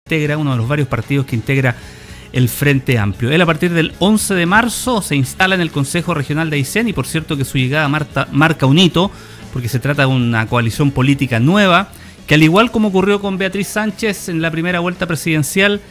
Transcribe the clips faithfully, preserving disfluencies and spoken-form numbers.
integra, uno de los varios partidos que integra el Frente Amplio. Él a partir del once de marzo se instala en el Consejo Regional de Aysén y por cierto que su llegada marca, marca un hito porque se trata de una coalición política nueva que al igual como ocurrió con Beatriz Sánchez en la primera vuelta presidencial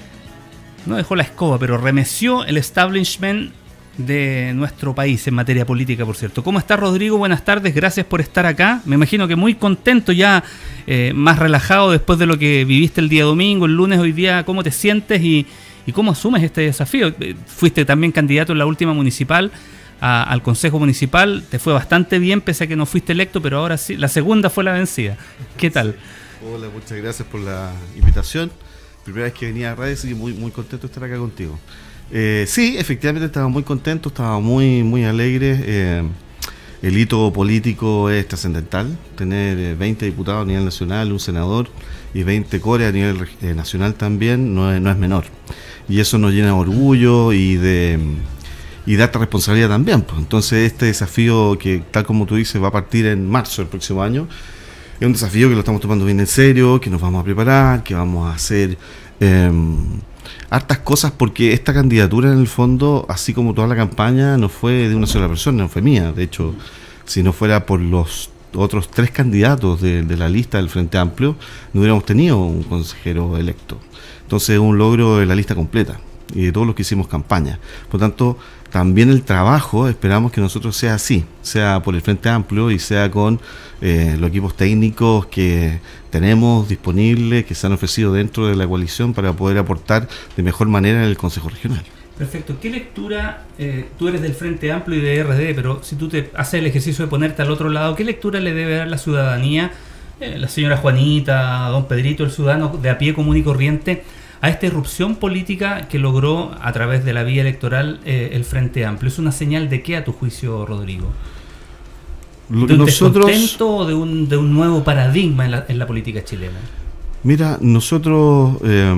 no dejó la escoba pero remeció el establishment de nuestro país en materia política, por cierto. ¿Cómo está, Rodrigo? Buenas tardes, gracias por estar acá. Me imagino que muy contento ya, eh, más relajado después de lo que viviste el día domingo, el lunes, hoy día. ¿Cómo te sientes y, y cómo asumes este desafío? Fuiste también candidato en la última municipal, a, al Consejo Municipal, te fue bastante bien pese a que no fuiste electo, pero ahora sí, la segunda fue la vencida. ¿Qué tal? Hola, muchas gracias por la invitación. Primera vez que venía a radio, así que muy, muy contento de estar acá contigo. Eh, sí, efectivamente estaba muy contento, estaba muy muy alegre. Eh, el hito político es trascendental, tener eh, veinte diputados a nivel nacional, un senador y veinte core a nivel eh, nacional también no es, no es menor. Y eso nos llena de orgullo y de y de alta responsabilidad también. Pues. Entonces este desafío que, tal como tú dices, va a partir en marzo del próximo año, es un desafío que lo estamos tomando bien en serio, que nos vamos a preparar, que vamos a hacer Eh, hartas cosas, porque esta candidatura en el fondo, así como toda la campaña, no fue de una sola persona, no fue mía. De hecho, si no fuera por los otros tres candidatos de, de la lista del Frente Amplio, no hubiéramos tenido un consejero electo. Entonces es un logro de la lista completa y de todos los que hicimos campaña. Por tanto, también el trabajo esperamos que nosotros sea así, sea por el Frente Amplio y sea con eh, los equipos técnicos que tenemos disponibles, que se han ofrecido dentro de la coalición para poder aportar de mejor manera en el Consejo Regional. Perfecto. ¿Qué lectura, eh, tú eres del Frente Amplio y de R D, pero si tú te haces el ejercicio de ponerte al otro lado, ¿qué lectura le debe dar la ciudadanía, eh, la señora Juanita, don Pedrito, el ciudadano de a pie común y corriente, a esta irrupción política que logró a través de la vía electoral eh, el Frente Amplio? ¿Es una señal de qué a tu juicio, Rodrigo? ¿De un nosotros, descontento o de un, de un nuevo paradigma en la, en la política chilena? Mira, nosotros eh,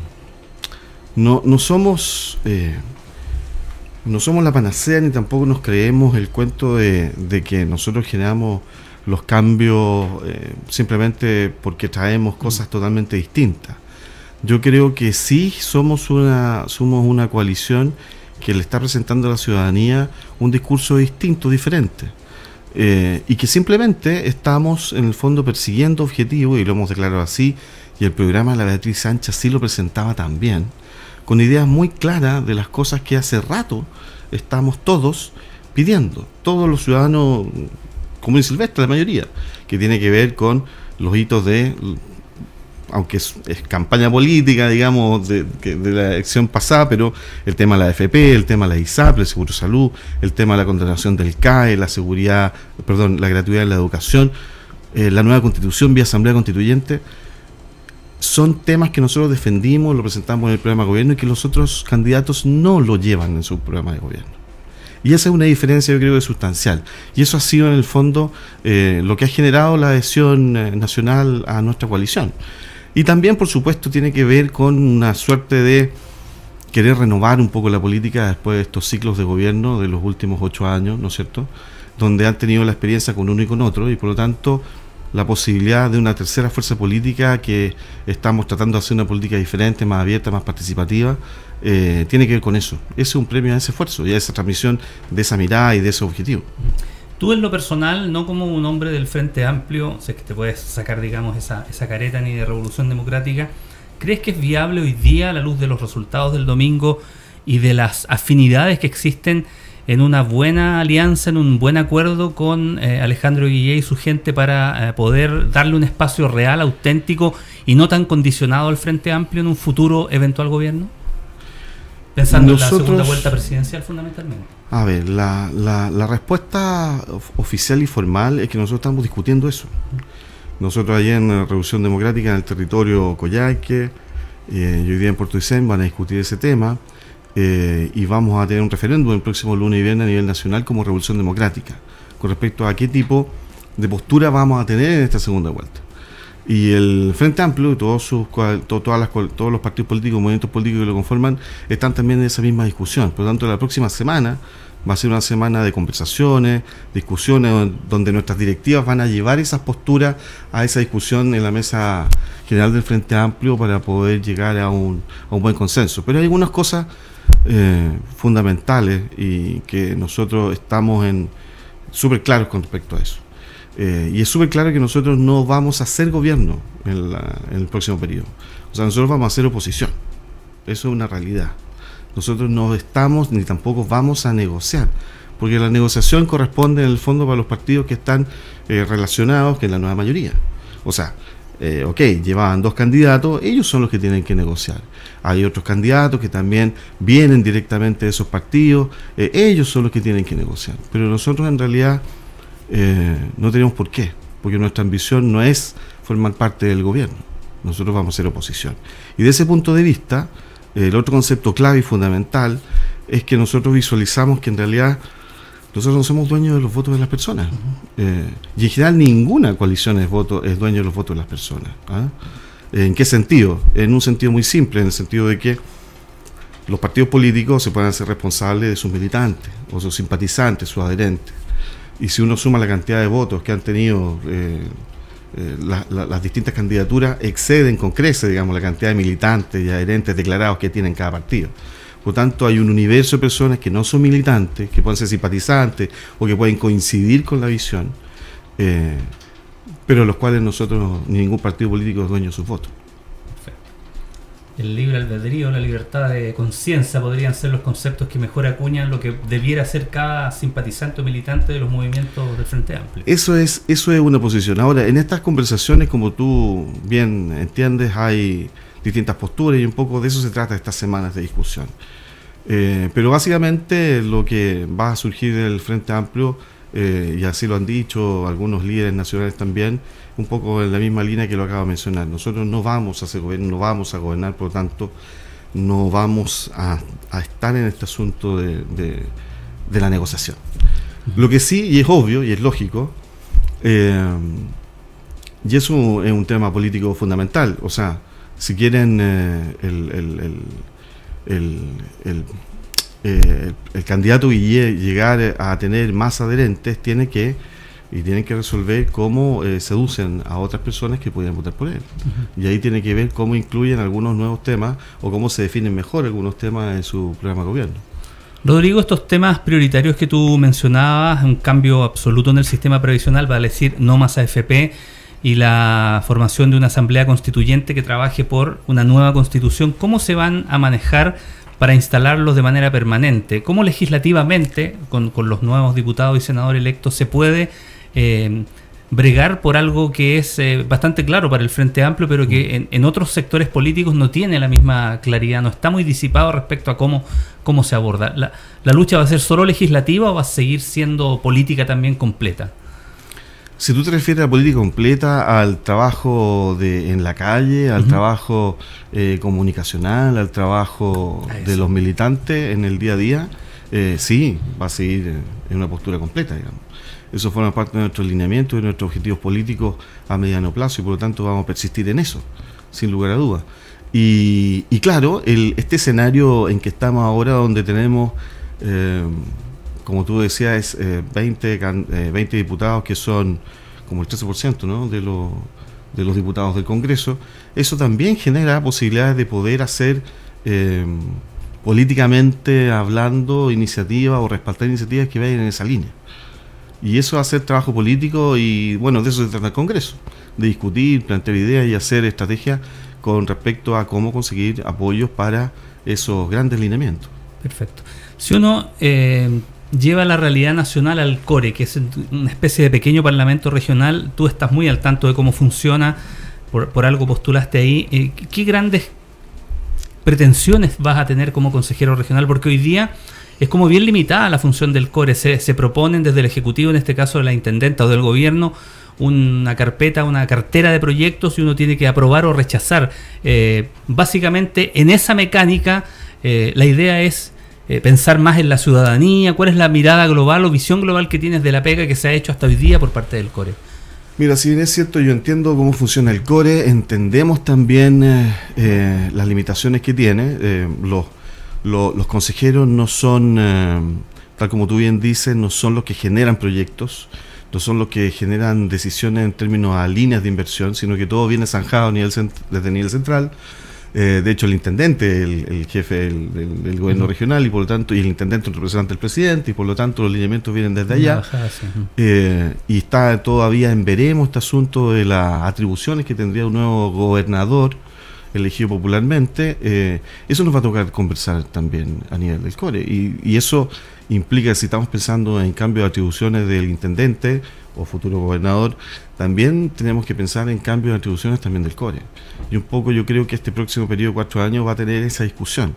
no, no somos eh, no somos la panacea ni tampoco nos creemos el cuento de, de que nosotros generamos los cambios eh, simplemente porque traemos cosas mm. totalmente distintas. Yo creo que sí somos una, somos una coalición que le está presentando a la ciudadanía un discurso distinto, diferente. Eh, y que simplemente estamos en el fondo persiguiendo objetivos, y lo hemos declarado así, y el programa de la Beatriz Sánchez sí lo presentaba también, con ideas muy claras de las cosas que hace rato estamos todos pidiendo, todos los ciudadanos comunes y silvestres, la mayoría, que tiene que ver con los hitos de, aunque es, es campaña política, digamos, de, de la elección pasada, pero el tema de la A F P, el tema de la I S A P, el seguro de salud, el tema de la condenación del C A E, la seguridad, perdón, la gratuidad en la educación, eh, la nueva constitución vía asamblea constituyente, son temas que nosotros defendimos, lo presentamos en el programa de gobierno y que los otros candidatos no lo llevan en su programa de gobierno. Y esa es una diferencia, yo creo, que sustancial. Y eso ha sido, en el fondo, eh, lo que ha generado la adhesión eh, nacional a nuestra coalición. Y también, por supuesto, tiene que ver con una suerte de querer renovar un poco la política después de estos ciclos de gobierno de los últimos ocho años, ¿no es cierto?, donde han tenido la experiencia con uno y con otro, y por lo tanto la posibilidad de una tercera fuerza política que estamos tratando de hacer una política diferente, más abierta, más participativa, eh, tiene que ver con eso. Ese es un premio a ese esfuerzo y a esa transmisión de esa mirada y de ese objetivo. Tú en lo personal, no como un hombre del Frente Amplio, sé que te puedes sacar, digamos, esa, esa careta ni de Revolución Democrática, ¿crees que es viable hoy día, a la luz de los resultados del domingo y de las afinidades que existen, en una buena alianza, en un buen acuerdo con eh, Alejandro Guillé y su gente para eh, poder darle un espacio real, auténtico y no tan condicionado al Frente Amplio en un futuro eventual gobierno? Pensando Nosotros, en la segunda vuelta presidencial fundamentalmente. A ver, la, la, la respuesta oficial y formal es que nosotros estamos discutiendo eso. Nosotros allá en la Revolución Democrática, en el territorio Coyhaique, eh, y hoy día en Puerto Aysén van a discutir ese tema. Eh, y vamos a tener un referéndum el próximo lunes y viernes a nivel nacional como Revolución Democrática con respecto a qué tipo de postura vamos a tener en esta segunda vuelta. Y el Frente Amplio y todos, sus, to, todas las, todos los partidos políticos, movimientos políticos que lo conforman, están también en esa misma discusión. Por lo tanto, la próxima semana Va a ser una semana de conversaciones, discusiones, donde nuestras directivas van a llevar esas posturas a esa discusión en la mesa general del Frente Amplio para poder llegar a un, a un buen consenso. Pero hay algunas cosas eh, fundamentales y que nosotros estamos en súper claros con respecto a eso. Eh, y es súper claro que nosotros no vamos a hacer gobierno en, la, en el próximo periodo. O sea, nosotros vamos a hacer oposición. Eso es una realidad. Nosotros no estamos ni tampoco vamos a negociar, porque la negociación corresponde en el fondo para los partidos que están eh, relacionados, que es la nueva mayoría. O sea, eh, ok, llevaban dos candidatos, ellos son los que tienen que negociar. Hay otros candidatos que también vienen directamente de esos partidos, eh, ellos son los que tienen que negociar. Pero nosotros en realidad eh, no tenemos por qué, porque nuestra ambición no es formar parte del gobierno, nosotros vamos a ser oposición. Y de ese punto de vista, el otro concepto clave y fundamental es que nosotros visualizamos que en realidad nosotros no somos dueños de los votos de las personas. Uh-huh. eh, y en general ninguna coalición es, voto, es dueño de los votos de las personas. ¿Ah? ¿En qué sentido? En un sentido muy simple, en el sentido de que los partidos políticos se pueden hacer responsables de sus militantes, o sus simpatizantes, sus adherentes. Y si uno suma la cantidad de votos que han tenido eh, Eh, la, la, las distintas candidaturas, exceden con creces, digamos, la cantidad de militantes y adherentes declarados que tienen cada partido. Por lo tanto, hay un universo de personas que no son militantes, que pueden ser simpatizantes o que pueden coincidir con la visión, eh, pero los cuales nosotros, ni ningún partido político es dueño de sus votos. El libre albedrío, la libertad de conciencia podrían ser los conceptos que mejor acuñan lo que debiera ser cada simpatizante o militante de los movimientos del Frente Amplio. Eso es, eso es una posición. Ahora, en estas conversaciones, como tú bien entiendes, hay distintas posturas y un poco de eso se trata estas semanas de discusión. Eh, pero básicamente lo que va a surgir del Frente Amplio, eh, y así lo han dicho algunos líderes nacionales también, un poco en la misma línea que lo acabo de mencionar. Nosotros no vamos a hacer gobierno, no vamos a gobernar, por lo tanto, no vamos a, a estar en este asunto de, de, de la negociación. Uh-huh. Lo que sí, y es obvio, y es lógico, eh, y eso es un tema político fundamental. O sea, si quieren eh, el, el, el, el, el, eh, el candidato que llegar a tener más adherentes, tiene que y tienen que resolver cómo eh, seducen a otras personas que puedan votar por él. Uh-huh. Y ahí tiene que ver cómo incluyen algunos nuevos temas o cómo se definen mejor algunos temas en su programa de gobierno. Rodrigo, estos temas prioritarios que tú mencionabas, un cambio absoluto en el sistema previsional, vale decir, no más A F P y la formación de una asamblea constituyente que trabaje por una nueva constitución, ¿cómo se van a manejar para instalarlos de manera permanente? ¿Cómo legislativamente, con, con los nuevos diputados y senadores electos, se puede Eh, bregar por algo que es eh, bastante claro para el Frente Amplio, pero que en, en otros sectores políticos no tiene la misma claridad, no está muy disipado respecto a cómo, cómo se aborda? ¿La, ¿La lucha va a ser solo legislativa o va a seguir siendo política también completa? Si tú te refieres a la política completa, al trabajo de, en la calle, al uh-huh. trabajo eh, comunicacional, al trabajo de los militantes en el día a día, eh, sí, va a seguir en una postura completa, digamos. Eso forma parte de nuestro alineamiento y de nuestros objetivos políticos a mediano plazo, y por lo tanto vamos a persistir en eso, sin lugar a dudas. Y, y claro, el, este escenario en que estamos ahora, donde tenemos, eh, como tú decías, es, eh, veinte, eh, veinte diputados que son como el trece por ciento, ¿no?, de, lo, de los diputados del Congreso, eso también genera posibilidades de poder hacer, eh, políticamente hablando, iniciativas o respaldar iniciativas que vayan en esa línea. Y eso va a ser trabajo político y, bueno, de eso se trata el Congreso, de discutir, plantear ideas y hacer estrategias con respecto a cómo conseguir apoyos para esos grandes lineamientos. Perfecto. Si uno eh, lleva la realidad nacional al CORE, que es una especie de pequeño parlamento regional, tú estás muy al tanto de cómo funciona, por, por algo postulaste ahí, eh, ¿qué grandes pretensiones vas a tener como consejero regional? Porque hoy día es como bien limitada la función del CORE. Se, se proponen desde el Ejecutivo, en este caso de la Intendenta o del Gobierno, una carpeta, una cartera de proyectos y uno tiene que aprobar o rechazar. Eh, básicamente, en esa mecánica, eh, la idea es eh, pensar más en la ciudadanía. ¿Cuál es la mirada global o visión global que tienes de la pega que se ha hecho hasta hoy día por parte del CORE? Mira, si bien es cierto, yo entiendo cómo funciona el CORE, entendemos también eh, eh, las limitaciones que tiene. Eh, los Los, los consejeros no son eh, tal como tú bien dices, no son los que generan proyectos, no son los que generan decisiones en términos a líneas de inversión, sino que todo viene zanjado a nivel cent- desde el nivel central. Eh, de hecho, el intendente, el, el jefe del, del, del gobierno uh-huh. regional, y por lo tanto, y el intendente, el representante del presidente, y por lo tanto los lineamientos vienen desde allá. Bajada, sí. uh-huh. eh, y está todavía en veremos este asunto de las atribuciones que tendría un nuevo gobernador elegido popularmente. Eh, eso nos va a tocar conversar también a nivel del core, y, y eso implica que si estamos pensando en cambio de atribuciones del intendente o futuro gobernador, también tenemos que pensar en cambio de atribuciones también del core. Y un poco yo creo que este próximo periodo de cuatro años va a tener esa discusión.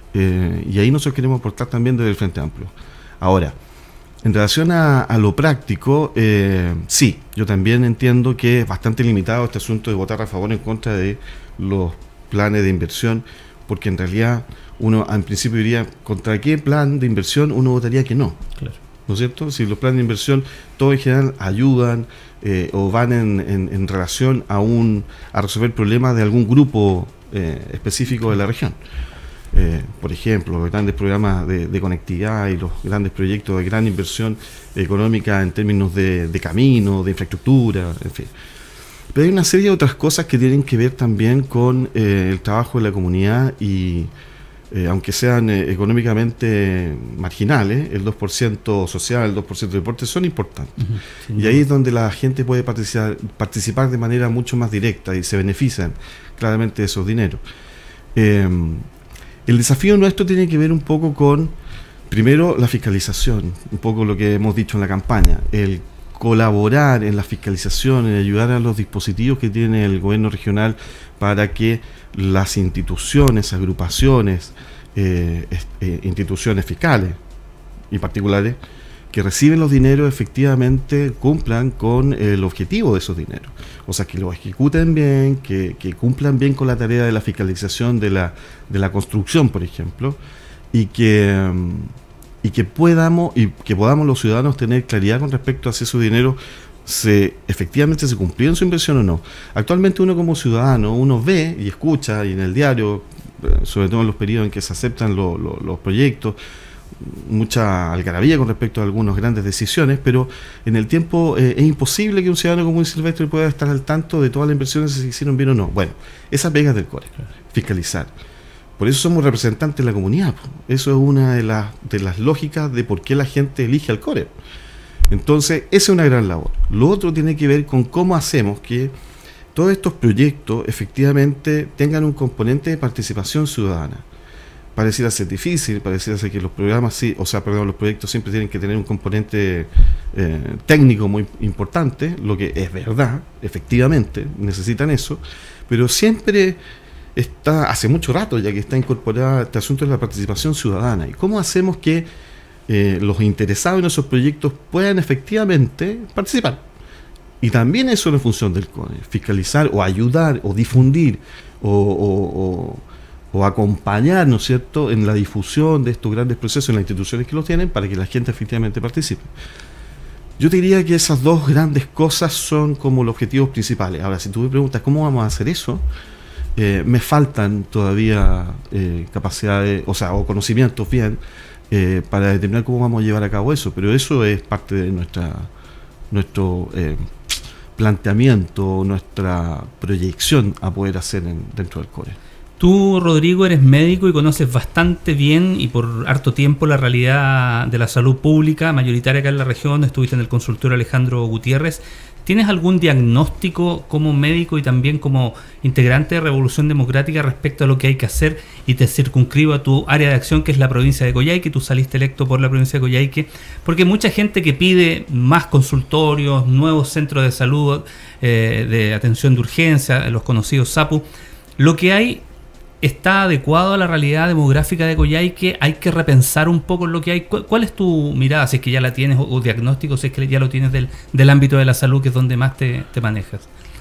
Eh, y ahí nosotros queremos aportar también desde el Frente Amplio. Ahora, en relación a, a lo práctico, eh, sí, yo también entiendo que es bastante limitado este asunto de votar a favor o en contra de los planes de inversión, porque en realidad uno en principio diría, ¿contra qué plan de inversión uno votaría que no? Claro. ¿No es cierto? Si los planes de inversión, todos en general ayudan eh, o van en, en, en relación a, un, a resolver problemas de algún grupo eh, específico de la región. Eh, por ejemplo, los grandes programas de, de conectividad y los grandes proyectos de gran inversión económica en términos de, de camino, de infraestructura, en fin. Pero hay una serie de otras cosas que tienen que ver también con eh, el trabajo de la comunidad y Eh, aunque sean eh, económicamente marginales, el dos por ciento social, el dos por ciento de deporte son importantes. Uh-huh, sí, y ahí es donde la gente puede participar, participar de manera mucho más directa y se benefician claramente de esos dineros. Eh, el desafío nuestro tiene que ver un poco con, primero, la fiscalización, un poco lo que hemos dicho en la campaña, el colaborar en la fiscalización, en ayudar a los dispositivos que tiene el gobierno regional para que las instituciones, agrupaciones, eh, eh, instituciones fiscales y particulares que reciben los dineros efectivamente cumplan con el objetivo de esos dineros. O sea, que lo ejecuten bien, que, que cumplan bien con la tarea de la fiscalización de la, de la construcción, por ejemplo, y que, y que podamos, y que podamos los ciudadanos tener claridad con respecto a si esos dineros se efectivamente se cumplieron su inversión o no. Actualmente uno como ciudadano, uno ve y escucha, y en el diario, sobre todo en los periodos en que se aceptan lo, lo, los proyectos, mucha algarabía con respecto a algunas grandes decisiones, pero en el tiempo eh, es imposible que un ciudadano como un Silvestre pueda estar al tanto de todas las inversiones si se hicieron bien o no. Bueno, esa pega es del core, fiscalizar. Por eso somos representantes de la comunidad. Eso es una de las, de las lógicas de por qué la gente elige al core. Entonces, esa es una gran labor. Lo otro tiene que ver con cómo hacemos que todos estos proyectos efectivamente tengan un componente de participación ciudadana. Pareciera ser difícil, pareciera ser que los programas, sí, o sea, perdón, los proyectos siempre tienen que tener un componente eh, técnico muy importante, lo que es verdad, efectivamente, necesitan eso, pero siempre está, hace mucho rato ya que está incorporada este asunto de la participación ciudadana. ¿Y cómo hacemos que eh, los interesados en esos proyectos puedan efectivamente participar? Y también eso es una función del core, fiscalizar o ayudar o difundir o... o, o o acompañar, ¿no es cierto?, en la difusión de estos grandes procesos en las instituciones que los tienen para que la gente efectivamente participe. Yo te diría que esas dos grandes cosas son como los objetivos principales. Ahora, si tú me preguntas cómo vamos a hacer eso, eh, me faltan todavía eh, capacidades, o sea, o conocimientos bien, eh, para determinar cómo vamos a llevar a cabo eso, pero eso es parte de nuestra nuestro eh, planteamiento, nuestra proyección a poder hacer en, dentro del core. Tú, Rodrigo, eres médico y conoces bastante bien y por harto tiempo la realidad de la salud pública mayoritaria acá en la región. Estuviste en el consultorio Alejandro Gutiérrez. ¿Tienes algún diagnóstico como médico y también como integrante de Revolución Democrática respecto a lo que hay que hacer? Y te circunscribo a tu área de acción, que es la provincia de Coyhaique. Tú saliste electo por la provincia de Coyhaique, porque mucha gente que pide más consultorios, nuevos centros de salud, eh, de atención de urgencia, los conocidos SAPU, lo que hay está adecuado a la realidad demográfica de Coyhaique. Hay que repensar un poco en lo que hay. ¿Cuál es tu mirada, si es que ya la tienes, o, o diagnóstico, si es que ya lo tienes del, del ámbito de la salud, que es donde más te, te manejas?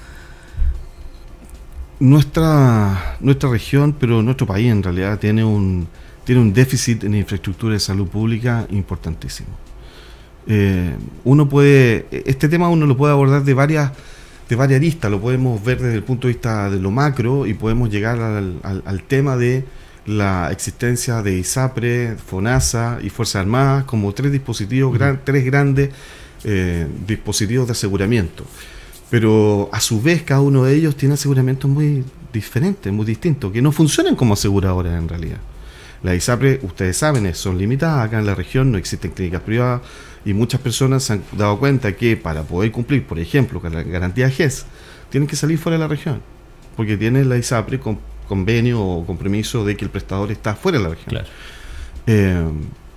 Nuestra, nuestra región, pero nuestro país en realidad tiene un, tiene un déficit en infraestructura de salud pública importantísimo. Eh, uno puede, este tema uno lo puede abordar de varias de varias aristas, lo podemos ver desde el punto de vista de lo macro y podemos llegar al, al, al tema de la existencia de ISAPRE, FONASA y Fuerzas Armadas como tres dispositivos, uh-huh. gran, tres grandes eh, dispositivos de aseguramiento. Pero a su vez cada uno de ellos tiene aseguramientos muy diferentes, muy distintos, que no funcionan como aseguradoras en realidad. Las ISAPRE, ustedes saben, son limitadas, acá en la región no existen clínicas privadas y muchas personas se han dado cuenta que para poder cumplir, por ejemplo, con la garantía G E S, tienen que salir fuera de la región, porque tiene la ISAPRE con convenio o compromiso de que el prestador está fuera de la región. Claro. Eh,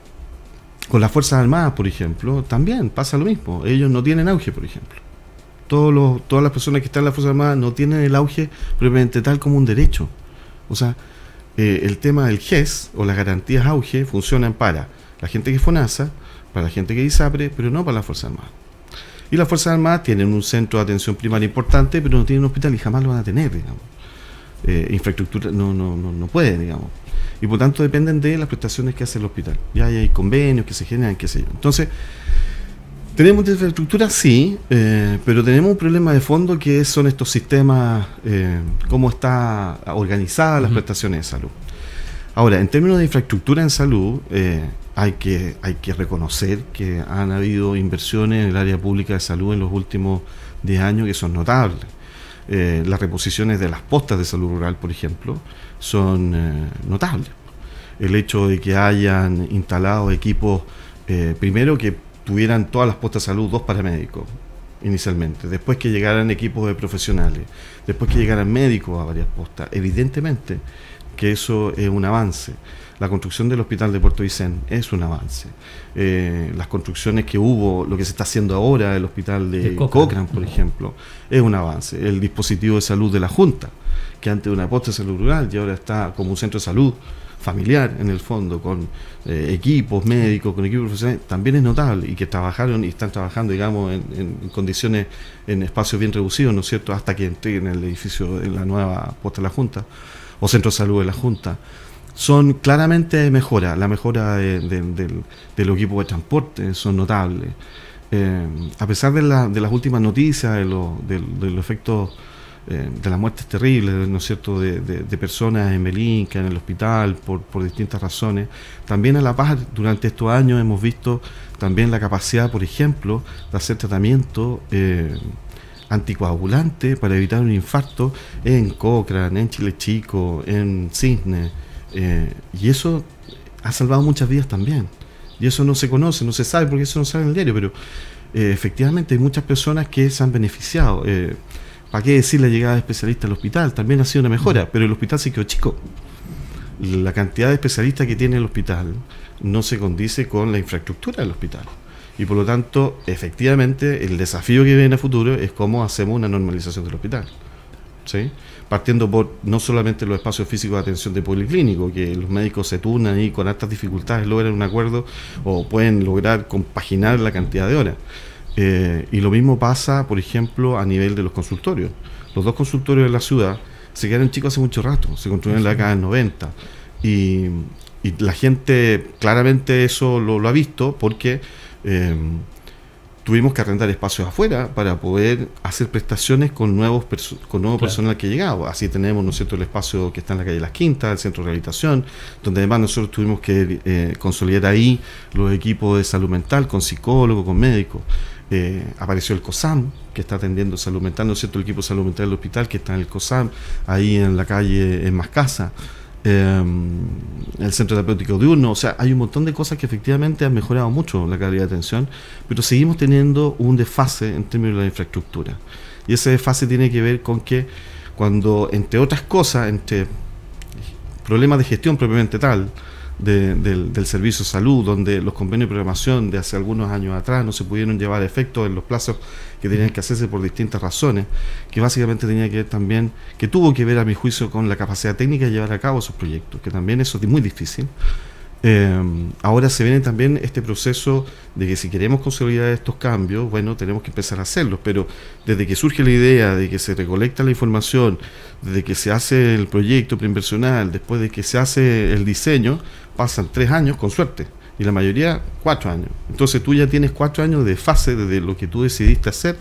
con las Fuerzas Armadas, por ejemplo, también pasa lo mismo. Ellos no tienen auge, por ejemplo. Todos los, todas las personas que están en las Fuerzas Armadas no tienen el auge propiamente tal como un derecho. O sea, eh, el tema del G E S o las garantías auge funcionan para la gente que es FONASA, para la gente que es ISAPRE, pero no para las Fuerzas Armadas. Y las Fuerzas Armadas tienen un centro de atención primaria importante, pero no tienen un hospital y jamás lo van a tener, digamos. Eh, infraestructura no, no, no, no puede, digamos, y por tanto dependen de las prestaciones que hace el hospital. Ya hay convenios que se generan, qué sé yo. Entonces, tenemos infraestructura, sí, eh, pero tenemos un problema de fondo que son estos sistemas, eh, cómo está organizadas las uh-huh. prestaciones de salud. Ahora, en términos de infraestructura en salud, eh, hay que, hay que reconocer que han habido inversiones en el área pública de salud en los últimos diez años que son notables. Eh, las reposiciones de las postas de salud rural, por ejemplo, son eh, notables. El hecho de que hayan instalado equipos, eh, primero que tuvieran todas las postas de salud dos paramédicos inicialmente, después que llegaran equipos de profesionales, después que llegaran médicos a varias postas, evidentemente que eso es un avance. La construcción del hospital de Puerto Aysén es un avance. Eh, las construcciones que hubo, lo que se está haciendo ahora, el hospital de, de Cochrane, por ejemplo, es un avance. El dispositivo de salud de la Junta, que antes era una posta de salud rural y ahora está como un centro de salud familiar, en el fondo, con eh, equipos médicos, con equipos profesionales, también es notable, y que trabajaron y están trabajando, digamos, en, en condiciones, en espacios bien reducidos, ¿no es cierto?, hasta que entreguen el edificio, en la nueva posta de la Junta, o centro de salud de la Junta. Son claramente mejora, la mejora de, de, de, de los equipos de transporte son notables. Eh, a pesar de, la, de las últimas noticias, de, lo, de, de los efectos eh, de las muertes terribles, ¿no es cierto?, de, de, de personas en Belinca, en el hospital, por, por distintas razones, también a la par, durante estos años hemos visto también la capacidad, por ejemplo, de hacer tratamiento eh, anticoagulante para evitar un infarto en Cochrane, en Chile Chico, en Cisne. Eh, y eso ha salvado muchas vidas también, y eso no se conoce, no se sabe, porque eso no sale en el diario, pero eh, efectivamente hay muchas personas que se han beneficiado. Eh, ¿para qué decir la llegada de especialistas al hospital? También ha sido una mejora, uh-huh. pero el hospital se quedó chico. La cantidad de especialistas que tiene el hospital no se condice con la infraestructura del hospital, y por lo tanto, efectivamente, el desafío que viene a futuro es cómo hacemos una normalización del hospital, ¿sí? Partiendo por no solamente los espacios físicos de atención de policlínico, que los médicos se turnan y con altas dificultades logran un acuerdo o pueden lograr compaginar la cantidad de horas. Eh, y lo mismo pasa, por ejemplo, a nivel de los consultorios. Los dos consultorios de la ciudad se quedaron chicos hace mucho rato, se construyeron en la década del noventa. Y, y la gente claramente eso lo, lo ha visto porque eh, tuvimos que arrendar espacios afuera para poder hacer prestaciones con nuevos perso- con nuevo claro. personal que llegaba. Así tenemos, ¿no es cierto?, el espacio que está en la calle Las Quintas, el centro de rehabilitación, donde además nosotros tuvimos que eh, consolidar ahí los equipos de salud mental con psicólogos, con médicos. Eh, apareció el COSAM, que está atendiendo salud mental, ¿no es cierto?, el equipo de salud mental del hospital, que está en el COSAM, ahí en la calle en Mascasa. Eh, el centro terapéutico diurno. O sea, hay un montón de cosas que efectivamente han mejorado mucho la calidad de atención, pero seguimos teniendo un desfase en términos de la infraestructura, y ese desfase tiene que ver con que cuando, entre otras cosas, entre problemas de gestión propiamente tal de, del, del servicio de salud, donde los convenios de programación de hace algunos años atrás no se pudieron llevar a efecto en los plazos que tenían que hacerse por distintas razones, que básicamente tenía que ver también, que tuvo que ver a mi juicio con la capacidad técnica de llevar a cabo esos proyectos, que también eso es muy difícil. Eh, ahora se viene también este proceso de que si queremos consolidar estos cambios, bueno, tenemos que empezar a hacerlos, pero desde que surge la idea, de que se recolecta la información, desde que se hace el proyecto preinversional, después de que se hace el diseño, pasan tres años con suerte, y la mayoría cuatro años. Entonces tú ya tienes cuatro años de fase desde lo que tú decidiste hacer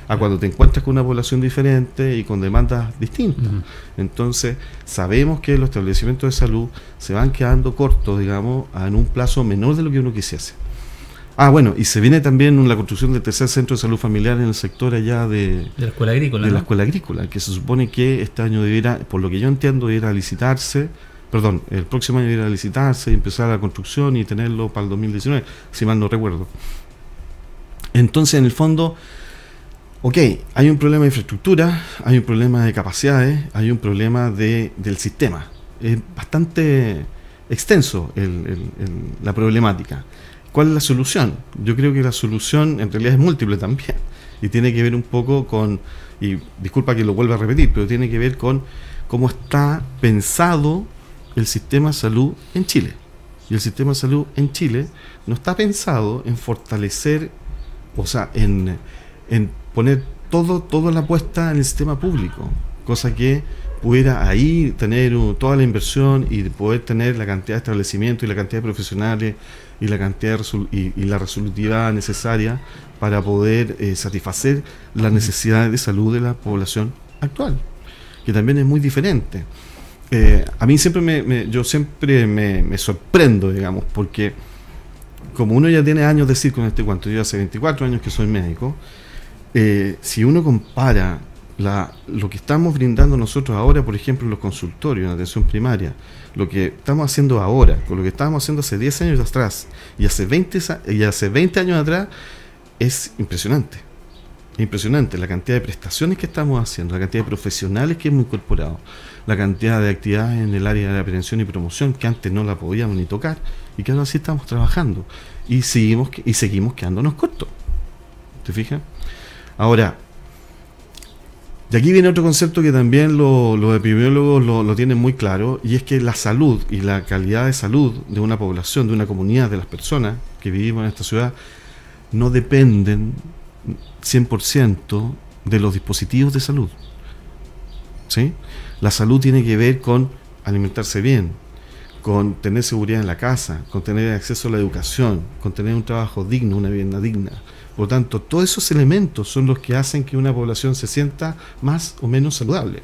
a cuando te encuentras con una población diferente y con demandas distintas. Uh-huh. Entonces, sabemos que los establecimientos de salud se van quedando cortos, digamos, en un plazo menor de lo que uno quisiese. Ah, bueno, y se viene también la construcción del tercer centro de salud familiar en el sector allá de, de la escuela agrícola. De ¿no? la escuela agrícola, que se supone que este año debiera, por lo que yo entiendo, debiera licitarse, perdón, el próximo año debiera licitarse y empezar la construcción y tenerlo para el dos mil diecinueve, si mal no recuerdo. Entonces, en el fondo, ok, hay un problema de infraestructura, hay un problema de capacidades, hay un problema de, del sistema. Es bastante extenso el, el, el, la problemática. ¿Cuál es la solución? Yo creo que la solución en realidad es múltiple también y tiene que ver un poco con, y disculpa que lo vuelva a repetir, pero tiene que ver con cómo está pensado el sistema de salud en Chile. Y el sistema de salud en Chile no está pensado en fortalecer, o sea, en, en poner todo, toda la apuesta en el sistema público, cosa que pudiera ahí tener uh, toda la inversión y poder tener la cantidad de establecimientos y la cantidad de profesionales y la cantidad de resol- y, y la resolutividad necesaria para poder eh, satisfacer las necesidades de salud de la población actual, que también es muy diferente. Eh, a mí siempre me, me yo siempre me, me sorprendo, digamos, porque como uno ya tiene años de decir con este cuento, yo hace veinticuatro años que soy médico, eh, si uno compara La, lo que estamos brindando nosotros ahora, por ejemplo, en los consultorios, en la atención primaria, lo que estamos haciendo ahora, con lo que estábamos haciendo hace diez años atrás y hace veinte, y hace veinte años atrás, es impresionante. Es impresionante la cantidad de prestaciones que estamos haciendo, la cantidad de profesionales que hemos incorporado, la cantidad de actividades en el área de la prevención y promoción que antes no la podíamos ni tocar y que ahora sí estamos trabajando y, seguimos, y seguimos quedándonos cortos. ¿Te fijas? Ahora, y aquí viene otro concepto que también lo, los epidemiólogos lo, lo tienen muy claro, y es que la salud y la calidad de salud de una población, de una comunidad, de las personas que vivimos en esta ciudad, no dependen cien por ciento de los dispositivos de salud. ¿Sí? La salud tiene que ver con alimentarse bien, con tener seguridad en la casa, con tener acceso a la educación, con tener un trabajo digno, una vivienda digna. Por lo tanto, todos esos elementos son los que hacen que una población se sienta más o menos saludable.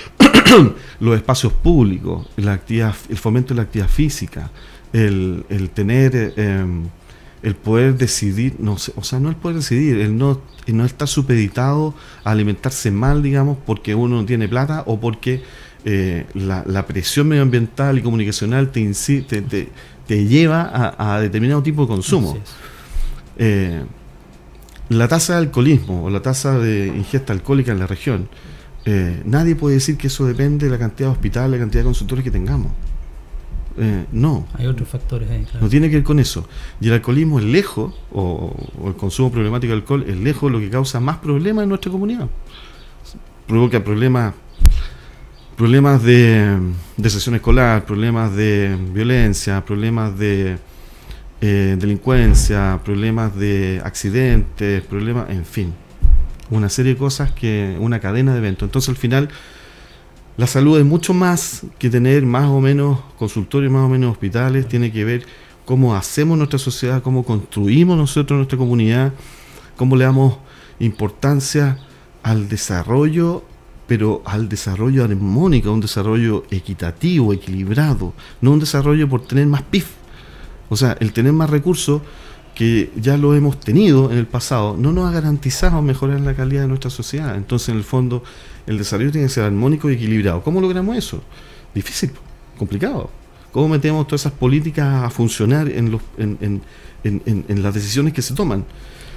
Los espacios públicos, la actividad, el fomento de la actividad física, el, el tener, eh, el poder decidir, no sé, o sea, no el poder decidir, el no, el no estar supeditado a alimentarse mal, digamos, porque uno no tiene plata o porque eh, la, la presión medioambiental y comunicacional te, te, te, te lleva a, a determinado tipo de consumo. Eh, La tasa de alcoholismo o la tasa de ingesta alcohólica en la región, eh, nadie puede decir que eso depende de la cantidad de hospitales, la cantidad de consultores que tengamos. Eh, no. Hay otros factores ahí, claro. No tiene que ver con eso. Y el alcoholismo es lejos, o, o el consumo problemático de alcohol es lejos lo que causa más problemas en nuestra comunidad. Provoca problemas problemas de, de sesión escolar, problemas de violencia, problemas de Eh, delincuencia, problemas de accidentes, problemas, en fin, una serie de cosas, que una cadena de eventos. Entonces al final la salud es mucho más que tener más o menos consultorios, más o menos hospitales, tiene que ver cómo hacemos nuestra sociedad, cómo construimos nosotros nuestra comunidad, cómo le damos importancia al desarrollo, pero al desarrollo armónico, un desarrollo equitativo, equilibrado, no un desarrollo por tener más P I F. O sea, el tener más recursos, que ya lo hemos tenido en el pasado, no nos ha garantizado mejorar la calidad de nuestra sociedad. Entonces, en el fondo, el desarrollo tiene que ser armónico y equilibrado. ¿Cómo logramos eso? Difícil, complicado. ¿Cómo metemos todas esas políticas a funcionar en, los, en, en, en, en, en las decisiones que se toman?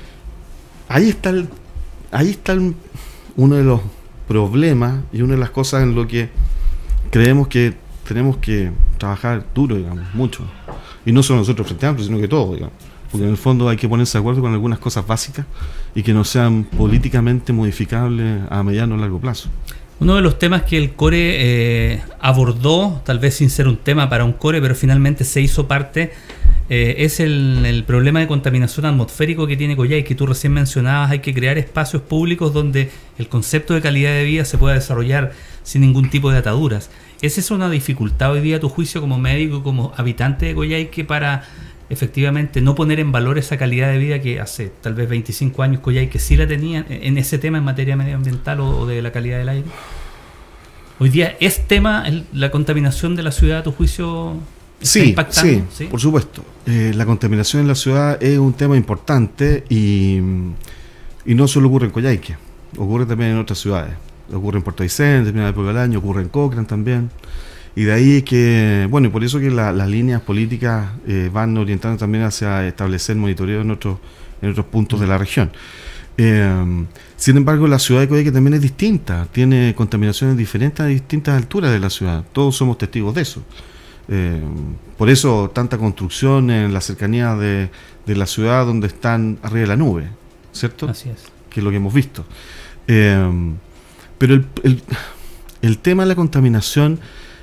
Ahí está, el, ahí está el, uno de los problemas y una de las cosas en lo que creemos que tenemos que trabajar duro, digamos, mucho. Y no solo nosotros Frente Amplio, sino que todos, digamos. Porque en el fondo hay que ponerse de acuerdo con algunas cosas básicas y que no sean políticamente modificables a mediano o largo plazo. Uno de los temas que el CORE eh, abordó, tal vez sin ser un tema para un CORE, pero finalmente se hizo parte, eh, es el, el problema de contaminación atmosférico que tiene Coyhaique, que tú recién mencionabas. Hay que crear espacios públicos donde el concepto de calidad de vida se pueda desarrollar sin ningún tipo de ataduras. ¿Es eso una dificultad hoy día, a tu juicio, como médico, como habitante de Coyhaique, para efectivamente no poner en valor esa calidad de vida que hace tal vez veinticinco años Coyhaique sí la tenía en ese tema en materia medioambiental o, o de la calidad del aire? Hoy día es tema el, la contaminación de la ciudad, a tu juicio, está sí, impactando. Sí, sí, por supuesto. Eh, la contaminación en la ciudad es un tema importante y, y no solo ocurre en Coyhaique, ocurre también en otras ciudades. Ocurre en Puerto Aysén, en determinada época del año, ocurre en Cochrane también. Y de ahí que, bueno, y por eso que la, las líneas políticas eh, van orientando también hacia establecer monitoreo en otros, en otros puntos de la región. Eh, sin embargo, la ciudad de Coyhaique también es distinta, tiene contaminaciones diferentes a distintas alturas de la ciudad. Todos somos testigos de eso. Eh, por eso tanta construcción en la cercanía de, de la ciudad donde están arriba de la nube, ¿cierto? Así es. Que es lo que hemos visto. Eh, pero el, el, el tema de la contaminación,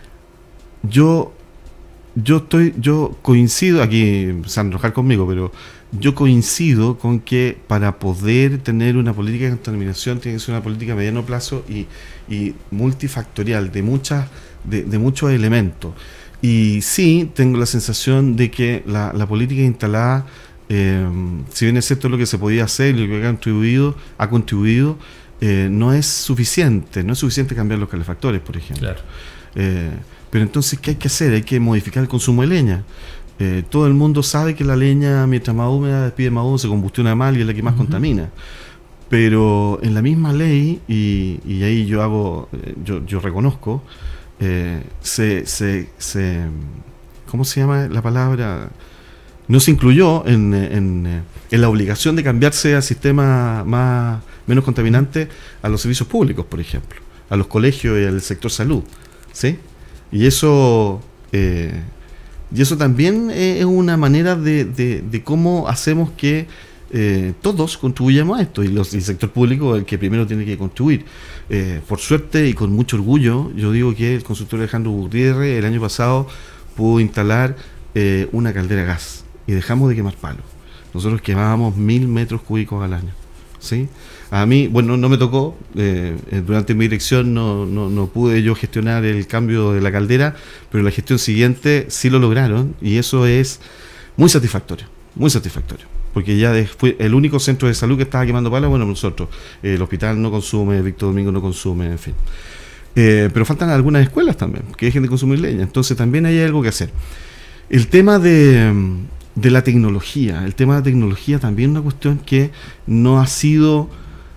yo yo estoy yo coincido, aquí se van a enojar conmigo, pero yo coincido con que para poder tener una política de contaminación tiene que ser una política a mediano plazo y, y multifactorial, de muchas de, de muchos elementos. Y sí, tengo la sensación de que la, la política instalada, eh, si bien es cierto lo que se podía hacer y lo que ha contribuido, ha contribuido eh, no es suficiente, no es suficiente cambiar los calefactores, por ejemplo. Claro. Eh, pero entonces, ¿qué hay que hacer? Hay que modificar el consumo de leña. Eh, todo el mundo sabe que la leña, mientras más húmeda, despide más humo, se combustiona mal y es la que más uh-huh. contamina. Pero en la misma ley, y, y ahí yo hago, yo, yo reconozco, eh, se, se, se, ¿cómo se llama la palabra? No se incluyó en, en, en la obligación de cambiarse al sistema más menos contaminante a los servicios públicos, por ejemplo, a los colegios y al sector salud, ¿sí? Y eso eh, y eso también es una manera de, de, de cómo hacemos que eh, todos contribuyamos a esto, y, los, y el sector público es el que primero tiene que contribuir. Eh, por suerte y con mucho orgullo, yo digo que el consultor Alejandro Gutiérrez el año pasado pudo instalar eh, una caldera a gas y dejamos de quemar palos. Nosotros quemábamos mil metros cúbicos al año, ¿sí? A mí, bueno, no me tocó, eh, durante mi dirección no, no, no pude yo gestionar el cambio de la caldera, pero la gestión siguiente sí lo lograron y eso es muy satisfactorio, muy satisfactorio, porque ya de, fue el único centro de salud que estaba quemando palos, bueno, nosotros, eh, el hospital no consume, Víctor Domingo no consume, en fin. Eh, pero faltan algunas escuelas también, que dejen de consumir leña, entonces también hay algo que hacer. El tema de... de la tecnología, el tema de la tecnología también es una cuestión que no ha sido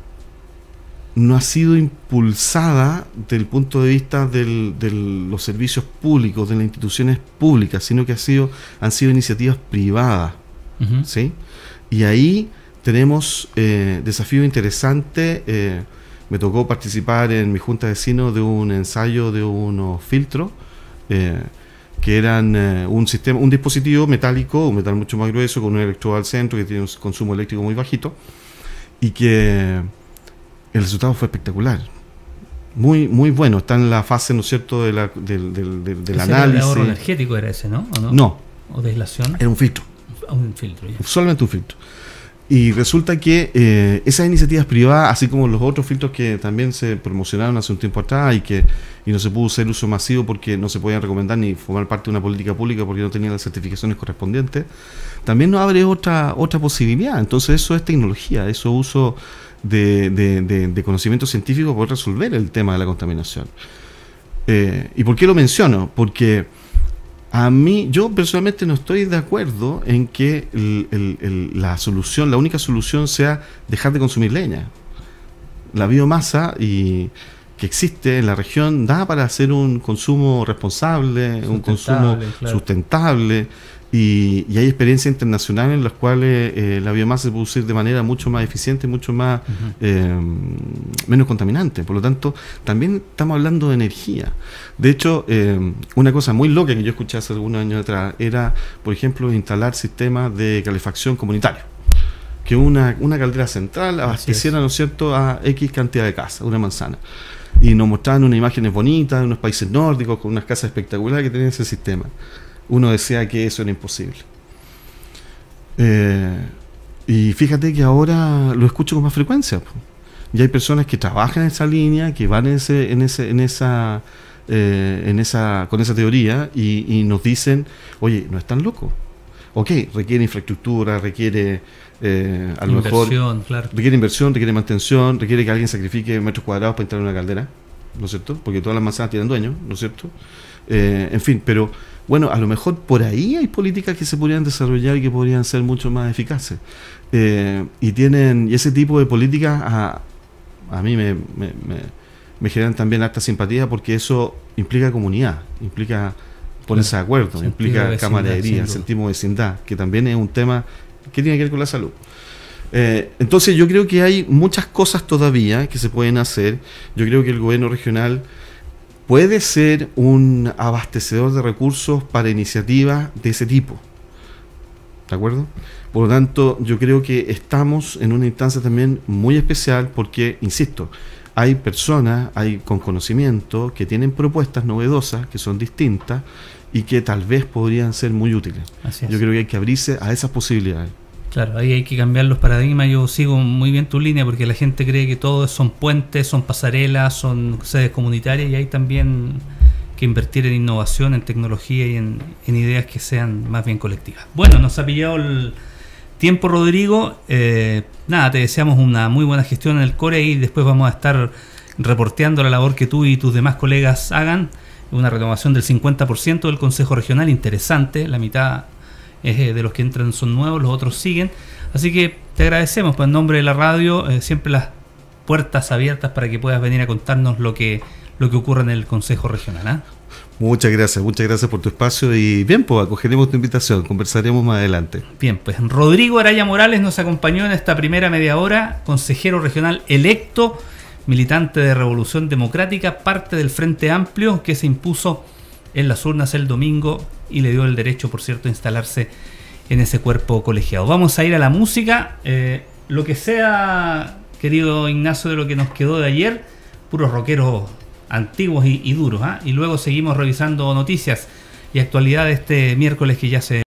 no ha sido impulsada desde el punto de vista del, de los servicios públicos, de las instituciones públicas, sino que ha sido, han sido iniciativas privadas, uh-huh. ¿sí? Y ahí tenemos eh, desafío interesante. Eh, me tocó participar en mi junta de vecinos de un ensayo de unos filtros eh, que eran eh, un sistema, un dispositivo metálico, un metal mucho más grueso, con un electrodo al centro que tiene un consumo eléctrico muy bajito, y que el resultado fue espectacular, muy muy bueno. Está en la fase, ¿no es cierto?, de la, del, del, del, del análisis. ¿El ahorro energético era ese, no? ¿O no? No. ¿O de aislación? Era un filtro. Un filtro, ya. Solamente un filtro. Y resulta que eh, esas iniciativas privadas, así como los otros filtros que también se promocionaron hace un tiempo atrás y que y no se pudo hacer uso masivo porque no se podían recomendar ni formar parte de una política pública porque no tenían las certificaciones correspondientes, también nos abre otra otra posibilidad. Entonces eso es tecnología, eso es uso de, de, de, de conocimiento científico para poder resolver el tema de la contaminación. Eh, ¿Y por qué lo menciono? Porque a mí, yo personalmente no estoy de acuerdo en que el, el, el, la solución, la única solución sea dejar de consumir leña. La biomasa y, que existe en la región da para hacer un consumo responsable, un consumo claro. sustentable, y, y hay experiencias internacionales en las cuales eh, la biomasa se puede producir de manera mucho más eficiente, mucho más uh-huh. eh, menos contaminante. Por lo tanto, también estamos hablando de energía. De hecho, eh, una cosa muy loca que yo escuché hace algunos años atrás era, por ejemplo, instalar sistemas de calefacción comunitario, que una, una caldera central abasteciera, ¿no es cierto?, a X cantidad de casas, una manzana. Y nos mostraban unas imágenes bonitas de unos países nórdicos con unas casas espectaculares que tenían ese sistema. Uno decía que eso era imposible. Eh, y fíjate que ahora lo escucho con más frecuencia. Y hay personas que trabajan en esa línea, que van en ese, en ese, en esa, eh, en esa, con esa teoría y, y nos dicen, oye, no es tan loco. ok, requiere infraestructura, requiere eh, a lo inversión, mejor claro. requiere inversión, requiere mantención, requiere que alguien sacrifique metros cuadrados para instalar una caldera, ¿no es cierto? Porque todas las manzanas tienen dueño, ¿no es cierto? Eh, en fin, pero bueno, a lo mejor por ahí hay políticas que se podrían desarrollar y que podrían ser mucho más eficaces. Eh, y tienen y ese tipo de políticas a, a mí me, me, me, me generan también harta simpatía, porque eso implica comunidad, implica ponerse de acuerdo, implica camaradería, sentimos vecindad, que también es un tema que tiene que ver con la salud. Eh, entonces yo creo que hay muchas cosas todavía que se pueden hacer. Yo creo que el gobierno regional puede ser un abastecedor de recursos para iniciativas de ese tipo, ¿de acuerdo? Por lo tanto, yo creo que estamos en una instancia también muy especial porque, insisto, hay personas, hay con conocimiento, que tienen propuestas novedosas, que son distintas y que tal vez podrían ser muy útiles. Yo creo que hay que abrirse a esas posibilidades. Claro, ahí hay que cambiar los paradigmas. Yo sigo muy bien tu línea, porque la gente cree que todo son puentes, son pasarelas, son sedes comunitarias, y hay también que invertir en innovación, en tecnología y en, en ideas que sean más bien colectivas. Bueno, nos ha pillado el tiempo, Rodrigo. Eh, nada, te deseamos una muy buena gestión en el Core, y después vamos a estar reporteando la labor que tú y tus demás colegas hagan. Una renovación del cincuenta por ciento del Consejo Regional, interesante. La mitad es de los que entran son nuevos, los otros siguen. Así que te agradecemos, pues, en nombre de la radio, eh, siempre las puertas abiertas para que puedas venir a contarnos lo que, lo que ocurre en el Consejo Regional, ¿eh? Muchas gracias, muchas gracias por tu espacio, y bien, pues acogeremos tu invitación, conversaremos más adelante. Bien, pues Rodrigo Araya Morales nos acompañó en esta primera media hora, consejero regional electo, militante de Revolución Democrática, parte del Frente Amplio, que se impuso en las urnas el domingo y le dio el derecho, por cierto, a instalarse en ese cuerpo colegiado. Vamos a ir a la música, eh, lo que sea, querido Ignacio, de lo que nos quedó de ayer, puros rockeros antiguos y, y duros, ¿eh? Y luego seguimos revisando noticias y actualidad de este miércoles que ya se